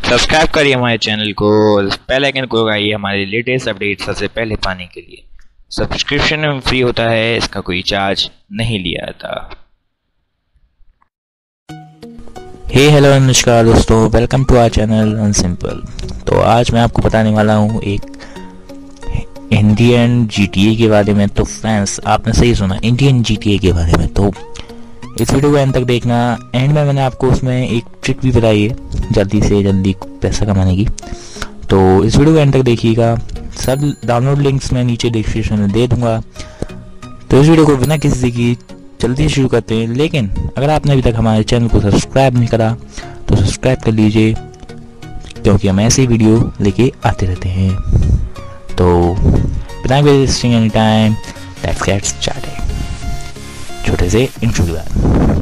Subscribe करिए हमारे channel को, बेल आइकन को दबाइए हमारे लेटेस्ट अपडेट सबसे पहले पाने के लिए। सब्सक्रिप्शन में फ्री होता है, इसका कोई चार्ज नहीं लिया जाता। हे हेलो नमस्कार दोस्तों, welcome to our channel unsimple. तो आज मैं आपको बताने वाला हूँ एक इंडियन GTA के बारे में। तो फ्रेंड्स, आपने सही सुना, इंडियन GTA के बारे में। तो इस वीडियो को एंड तक देखना। एंड में मैंने आपको उसमें एक ट्रिक भी बताई है जल्दी से जल्दी पैसा कमाने की। तो इस वीडियो को एंड तक देखिएगा। सब डाउनलोड लिंक्स मैं नीचे डिस्क्रिप्शन में दे दूंगा। तो इस वीडियो को बिना किसी की जल्दी शुरू करते हैं। लेकिन अगर आपने अभी तक हमारे चैनल को सब्सक्राइब नहीं करा तो सब्सक्राइब कर लीजिए, क्योंकि हम ऐसे वीडियो लेके आते रहते हैं। तो बिना wasting any time, let's get started. छोटे से इंट्रो के बाद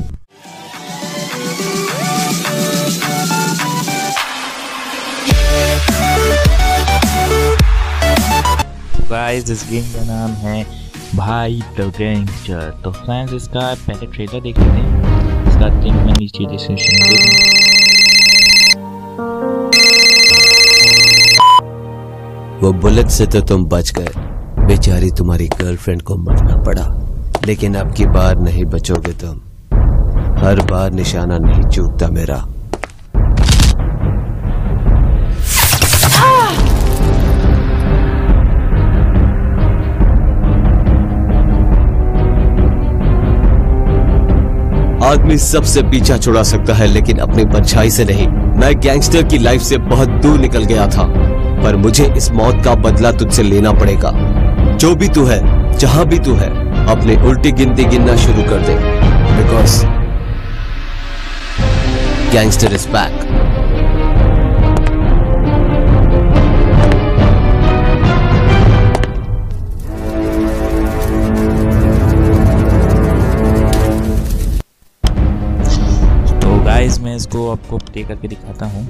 गाइस, इस गेम का नाम है भाई द गैंगस्टर। तो फ्रेंड्स, इसका पहले ट्रेलर देख लेते हैं। इसका लिंक मैं नीचे डिस्क्रिप्शन में दे दूंगा। वो बुलेट से तो तुम बच गए, बेचारी तुम्हारी गर्लफ्रेंड को मरना पड़ा। लेकिन अब की बार नहीं बचोगे तुम, हर बार निशाना नहीं चूकता मेरा। आदमी सबसे पीछा छुड़ा सकता है, लेकिन अपनी परछाई से नहीं। मैं गैंगस्टर की लाइफ से बहुत दूर निकल गया था, पर मुझे इस मौत का बदला तुझसे लेना पड़ेगा। जो भी तू है, जहां भी तू है, अपनी उल्टी गिनती गिनना शुरू कर दे, बिकॉज गैंगस्टर इज बैक। तो गाइस, मैं इसको आपको प्ले करके दिखाता हूँ।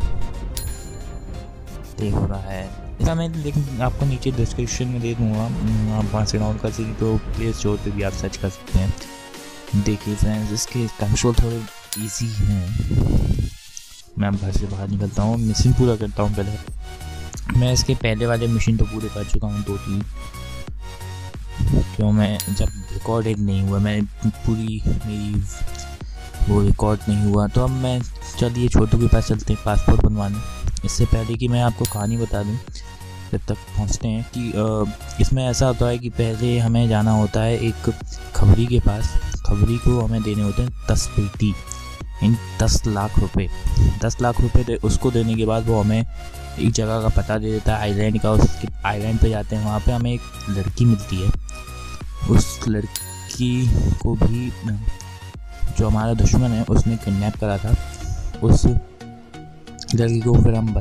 प्ले हो रहा है इसका, मैं लेकिन आपको नीचे डिस्क्रिप्शन में दे दूंगा, आप वहाँ से डाउनलोड कर सकते। तो प्ले स्टोर पे भी आप सर्च कर सकते हैं। देखिए फ्रेंड्स, इसके कंट्रोल थोड़े इजी हैं। मैं अब घर से बाहर निकलता हूँ, मिशन पूरा करता हूँ। पहले मैं इसके पहले वाले मिशन तो पूरे कर चुका हूँ, 2-3। क्यों, मैं जब रिकॉर्डेड नहीं हुआ, मैं पूरी मेरी वो रिकॉर्ड नहीं हुआ। तो अब मैं चलिए छोटू के पास चलते हैं पासपोर्ट बनवाने। इससे पहले कि मैं आपको कहानी बता दूं, जब तक पहुंचते हैं कि इसमें ऐसा होता है कि पहले हमें जाना होता है एक खबरी के पास। खबरी को हमें देने होते हैं 10 पेटी, इन 10 लाख रुपए। 10 लाख रुपए उसको देने के बाद वो हमें एक जगह का पता दे देता है, आइलैंड का। उसके आइलैंड पे जाते हैं, वहाँ पे हमें एक लड़की मिलती है। उस लड़की को भी जो हमारा दुश्मन है उसने किडनैप करा था। उस लड़की को फिर हम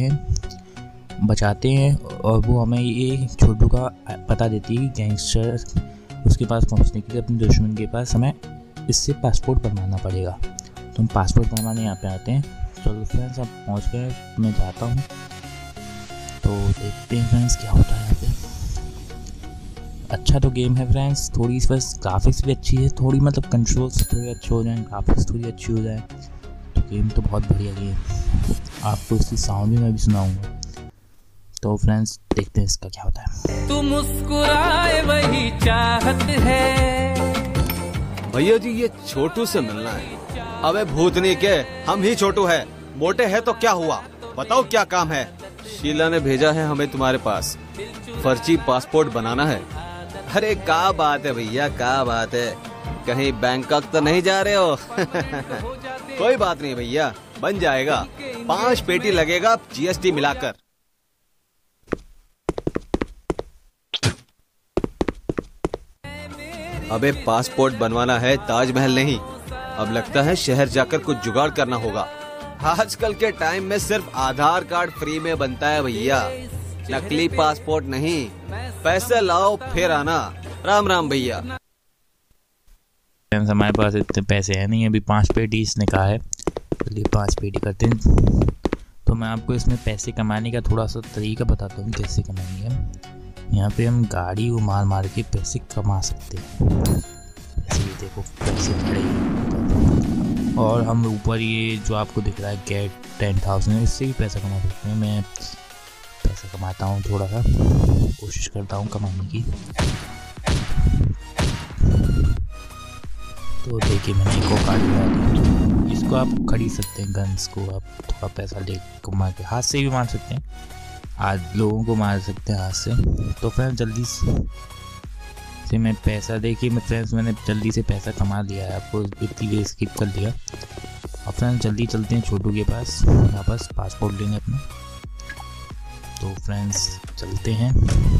बचाते हैं और वो हमें ये छोटू का पता देती है कि गैंगस्टर उसके पास पहुंचने के लिए अपने दुश्मन के पास हमें इससे पासपोर्ट बनवाना पड़ेगा। तो हम पासपोर्ट बनवाने यहाँ पे आते हैं। चलो फ्रेंड्स, अब पहुँच गए, मैं जाता हूँ। तो देखते हैं फ्रेंड्स क्या होता है यहाँ पे। अच्छा तो गेम है फ्रेंड्स, थोड़ी बस ग्राफिक्स भी अच्छी है, थोड़ी मतलब कंट्रोल्स थोड़े अच्छे हो जाएं, ग्राफिक्स थोड़ी अच्छी हो जाए तो गेम तो बहुत बढ़िया गेम। आपको इसकी साउंड भी मैं भी सुनाऊंगा। तो फ्रेंड्स, देखते हैं इसका क्या होता है। तू मुस्कुराए वही चाहत है। भैया जी, ये छोटू से मिलना है। अबे भूतनी के, हम ही छोटू है। मोटे है तो क्या हुआ, बताओ क्या काम है। शीला ने भेजा है हमें तुम्हारे पास, फर्जी पासपोर्ट बनाना है। अरे क्या बात है भैया, क्या बात है, कहीं बैंकॉक तो नहीं जा रहे हो? कोई बात नहीं भैया, बन जाएगा। 5 पेटी लगेगा GST मिलाकर। अबे पासपोर्ट बनवाना है, ताजमहल नहीं। अब लगता है शहर जाकर कुछ जुगाड़ करना होगा। आजकल के टाइम में सिर्फ आधार कार्ड फ्री में बनता है भैया, नकली पासपोर्ट नहीं। पैसे लाओ फिर आना। राम राम भैया। हमारे पास इतने पैसे हैं नहीं, अभी 5 पेटी इसने कहा है, चलिए 5 पेटी करते हैं। तो मैं आपको इसमें पैसे कमाने का थोड़ा सा तरीका बताता हूँ कैसे कमाएंगे। यहाँ पे हम गाड़ी को मार मार के पैसे कमा सकते हैं। जैसे ये देखो पैसे खड़े हैं। और हम ऊपर ये जो आपको दिख रहा है गेट 10,000, इससे भी पैसा कमा सकते हैं। मैं पैसा कमाता हूँ, थोड़ा सा कोशिश करता हूँ कमाने की। तो देखिए मैंने एक और कार्ड लगा दी। इसको आप खरीद सकते हैं, गन्स को आप थोड़ा पैसा ले कमा के हाथ से भी मार सकते हैं, आज लोगों को मार सकते हैं हाथ से। तो फ्रेंड्स जल्दी से मैं पैसा देखिए मैंने जल्दी से पैसा कमा लिया है, आपको इतनी देर स्किप कर दिया। अब फ्रेंड्स जल्दी चलते हैं छोटू के पास, वापस पासपोर्ट लेंगे अपना। तो फ्रेंड्स चलते हैं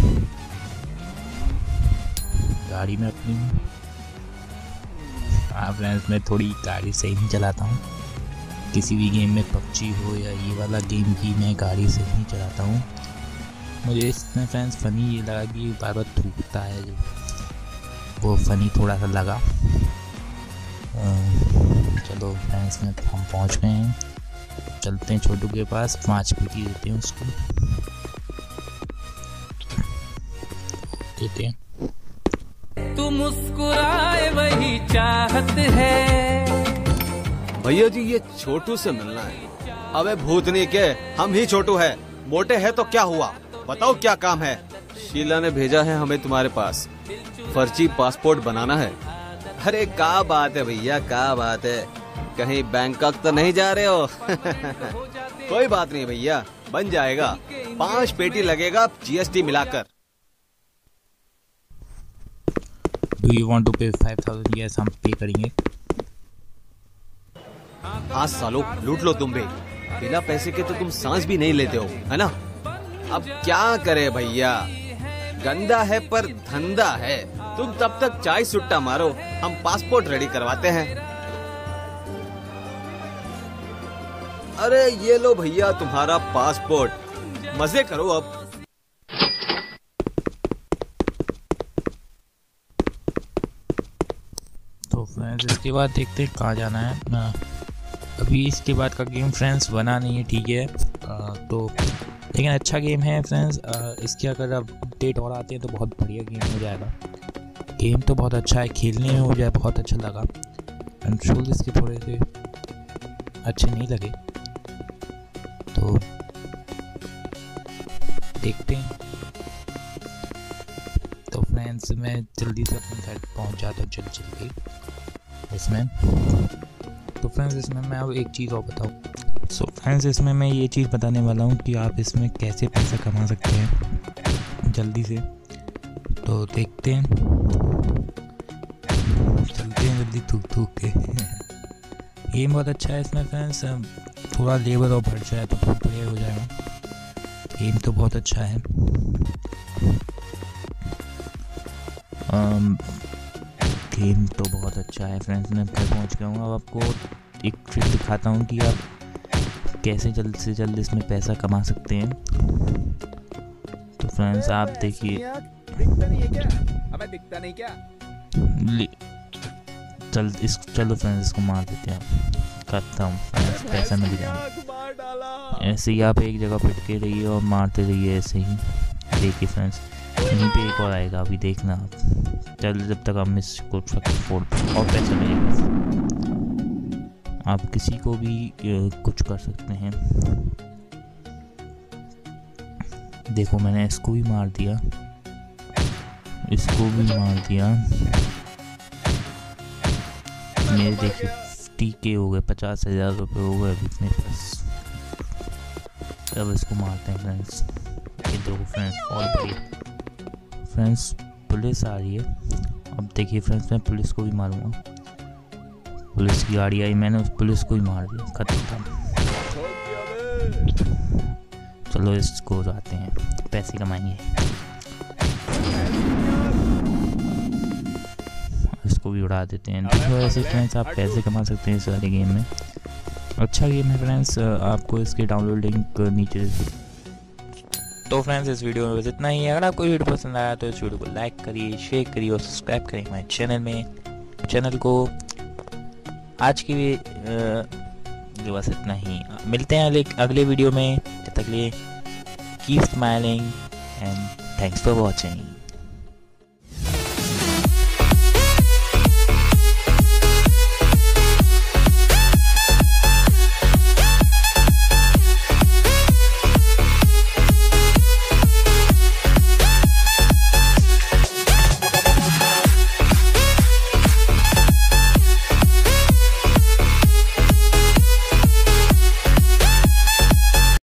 गाड़ी में अपनी। हाँ फ्रेंड्स मैं थोड़ी गाड़ी सही नहीं चलाता हूँ, किसी भी गेम में पबजी हो या ये वाला गेम की मैं गाड़ी से नहीं चलाता हूँ। मुझे इसमें फ्रेंड्स फ़नी ये लगा कि बार बार थूकता है, जो वो फ़नी थोड़ा सा लगा। चलो फ्रेंड्स में हम पहुँच गए हैं, चलते हैं छोटू के पास, 5 पेटी देते हैं उसको, देते हैं। तू मुस्कुराए वही चाहत है। भैया जी ये छोटू से मिलना है। अबे भूतनी के, हम ही छोटू है, मोटे है तो क्या हुआ, बताओ क्या काम है। शीला ने भेजा है हमें तुम्हारे पास, फर्जी पासपोर्ट बनाना है। अरे क्या बात है भैया, क्या बात है, कहीं बैंकॉक तो नहीं जा रहे हो? कोई बात नहीं भैया, बन जाएगा, 5 पेटी लगेगा GST मिलाकर। Do you want to pay 5,000? Yes, हम पे करेंगे। हाँ सालो लूट लो तुम भी, बिना पैसे के तो तुम सांस भी नहीं लेते हो, है ना। अब क्या करे भैया, गंदा है पर धंधा है। तुम तब तक चाय सुट्टा मारो, हम पासपोर्ट रेडी करवाते हैं। अरे ये लो भैया तुम्हारा पासपोर्ट, मजे करो अब। तो फ्रेंड्स इसके बाद देखते हैं कहाँ जाना है। अभी इसके बाद का गेम फ्रेंड्स बना नहीं है, ठीक है, तो लेकिन अच्छा गेम है फ्रेंड्स। इसके अगर अपडेट और आते हैं तो बहुत बढ़िया गेम हो जाएगा। गेम तो बहुत अच्छा है, खेलने में हो जाए बहुत अच्छा लगा। कंट्रोल इसके थोड़े से अच्छे नहीं लगे, तो देखते हैं। तो फ्रेंड्स मैं जल्दी से अपने घर पहुंच जाता हूँ चल के इसमें। तो फ्रेंड्स इसमें मैं अब एक चीज़ और बताऊँ। सो फ्रेंड्स इसमें मैं ये चीज़ बताने वाला हूँ कि आप इसमें कैसे पैसा कमा सकते हैं जल्दी से। तो देखते हैं, चलते हैं जल्दी थूक के। गेम बहुत अच्छा है इसमें फ्रेंड्स, थोड़ा लेबर और बढ़ जाए तो बहुत बढ़िया हो जाएगा। गेम तो बहुत अच्छा है। गेम तो बहुत अच्छा है फ्रेंड्स। मैं घर पहुंच गया हूँ। अब आपको एक ट्रिक दिखाता हूँ कि आप कैसे जल्द से जल्द इसमें पैसा कमा सकते हैं। तो फ्रेंड्स आप देखिए, चलो फ्रेंड्स इसको मार देते हैं, करता हूँ फ्रेंड्स, पैसा मिल जाएगा। ऐसे ही आप एक जगह पिटके रहिए और मारते रहिए ऐसे ही। देखिए फ्रेंड्स यहीं पे एक और आएगा, अभी देखना आप। चल जब तक हम इसको फोड़ और पैसा मिलेगा। आप किसी को भी कुछ कर सकते हैं। देखो मैंने इसको भी मार दिया, इसको भी मार दिया। मेरे देखिए टीके हो गए, 50,000 रुपये हो गए अभी मेरे पास। अब इसको मारते हैं फ्रेंड्स। ये देखो फ्रेंड्स और बढ़िया फ्रेंड्स, पुलिस आ रही है। अब देखिए फ्रेंड्स मैं पुलिस को भी मारूंगा। पुलिस की गाड़ी आई, मैंने उस पुलिस को ही मार दिया, खत्म। चलो इसको जाते हैं, पैसे कमाएंगे। इसको भी उड़ा देते हैं। देखो ऐसे फ्रेंड्स आप पैसे कमा सकते हैं इस वाले गेम में। अच्छा गेम है फ्रेंड्स, आपको इसके डाउनलोड लिंक नीचे। तो फ्रेंड्स इस वीडियो में बस इतना ही है। अगर आपको वीडियो पसंद आया तो इस वीडियो को लाइक करिए, शेयर करिए और सब्सक्राइब करिए हमारे चैनल को। आज की भी बस इतना ही। मिलते हैं अगले वीडियो में। तब तक लिए keep smiling and thanks for watching.